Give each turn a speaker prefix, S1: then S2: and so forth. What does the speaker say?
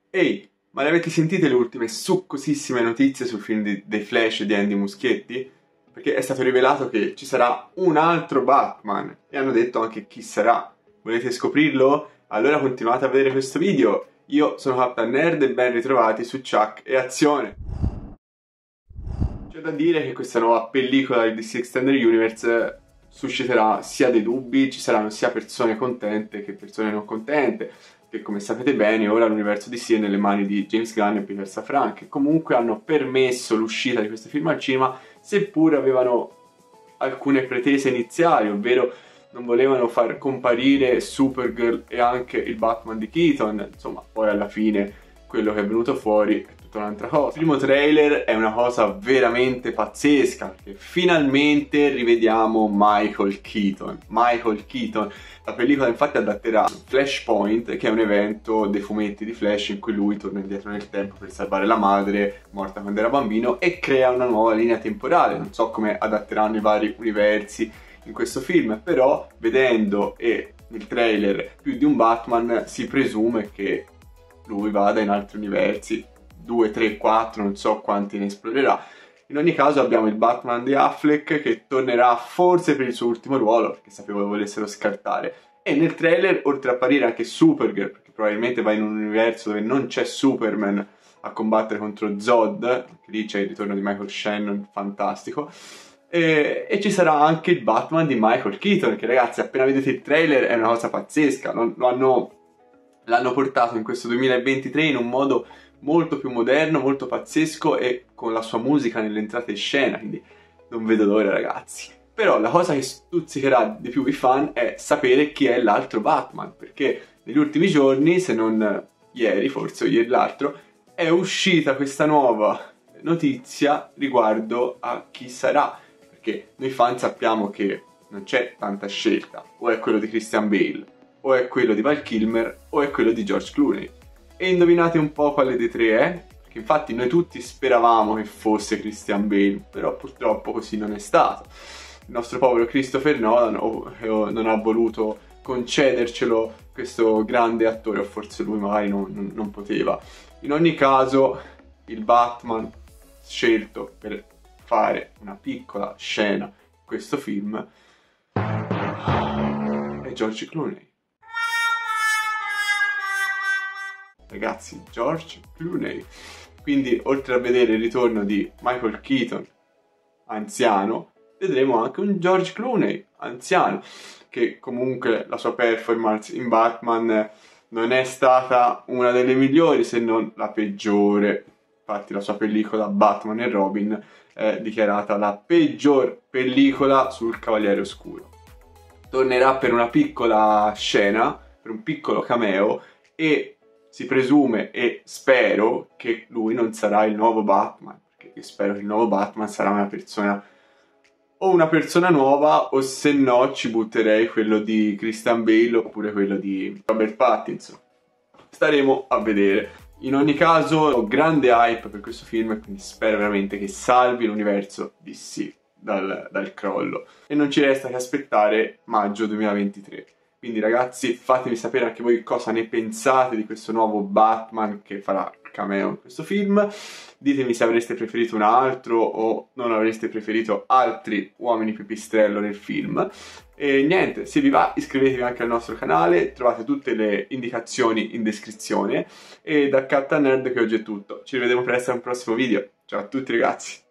S1: Ehi, ma le avete sentite le ultime succosissime notizie sul film di The Flash di Andy Muschietti? Perché è stato rivelato che ci sarà un altro Batman e hanno detto anche chi sarà. Volete scoprirlo? Allora continuate a vedere questo video. Io sono Captain Nerd e ben ritrovati su Chuck e Azione. C'è da dire che questa nuova pellicola di DC Extended Universe susciterà sia dei dubbi, ci saranno sia persone contente che persone non contente, che come sapete bene ora l'universo DC è nelle mani di James Gunn e Peter Safran, che comunque hanno permesso l'uscita di questo film al cinema, seppur avevano alcune pretese iniziali, ovvero non volevano far comparire Supergirl e anche il Batman di Keaton. Insomma, poi alla fine quello che è venuto fuori è tutta un'altra cosa. Il primo trailer è una cosa veramente pazzesca, perché finalmente rivediamo Michael Keaton. Michael Keaton. La pellicola infatti adatterà Flashpoint, che è un evento dei fumetti di Flash in cui lui torna indietro nel tempo per salvare la madre morta quando era bambino e crea una nuova linea temporale. Non so come adatteranno i vari universi in questo film, però vedendo nel trailer più di un Batman si presume che lui vada in altri universi, 2, 3, 4, non so quanti ne esplorerà. In ogni caso abbiamo il Batman di Affleck che tornerà forse per il suo ultimo ruolo, perché sapevo che volessero scartare. E nel trailer, oltre a apparire anche Supergirl, perché probabilmente va in un universo dove non c'è Superman a combattere contro Zod, anche lì c'è il ritorno di Michael Shannon, fantastico. E ci sarà anche il Batman di Michael Keaton, che ragazzi, appena vedete il trailer è una cosa pazzesca. L'hanno portato in questo 2023 in un modo molto più moderno, molto pazzesco e con la sua musica nell'entrata in scena, quindi non vedo l'ora ragazzi. Però la cosa che stuzzicherà di più i fan è sapere chi è l'altro Batman, perché negli ultimi giorni, se non ieri, forse o ieri l'altro, è uscita questa nuova notizia riguardo a chi sarà, perché noi fan sappiamo che non c'è tanta scelta, o è quello di Christian Bale, o è quello di Val Kilmer, o è quello di George Clooney. E indovinate un po' quale dei tre è? Perché infatti noi tutti speravamo che fosse Christian Bale, però purtroppo così non è stato. Il nostro povero Christopher Nolan non ha voluto concedercelo questo grande attore, o forse lui magari non poteva. In ogni caso, il Batman scelto per fare una piccola scena in questo film è George Clooney. Ragazzi, George Clooney. Quindi, oltre a vedere il ritorno di Michael Keaton anziano, vedremo anche un George Clooney anziano, che comunque la sua performance in Batman non è stata una delle migliori, se non la peggiore. Infatti la sua pellicola Batman e Robin è dichiarata la peggior pellicola sul Cavaliere Oscuro. Tornerà per una piccola scena, per un piccolo cameo, e si presume e spero che lui non sarà il nuovo Batman, perché io spero che il nuovo Batman sarà una persona nuova, o se no ci butterei quello di Christian Bale oppure quello di Robert Pattinson. Staremo a vedere. In ogni caso ho grande hype per questo film e quindi spero veramente che salvi l'universo DC dal crollo. E non ci resta che aspettare maggio 2023. Quindi ragazzi, fatemi sapere anche voi cosa ne pensate di questo nuovo Batman che farà cameo in questo film. Ditemi se avreste preferito un altro o non avreste preferito altri uomini pipistrello nel film. E niente, se vi va iscrivetevi anche al nostro canale, trovate tutte le indicazioni in descrizione. E da Captain Nerd che oggi è tutto. Ci rivedremo presto in un prossimo video. Ciao a tutti ragazzi!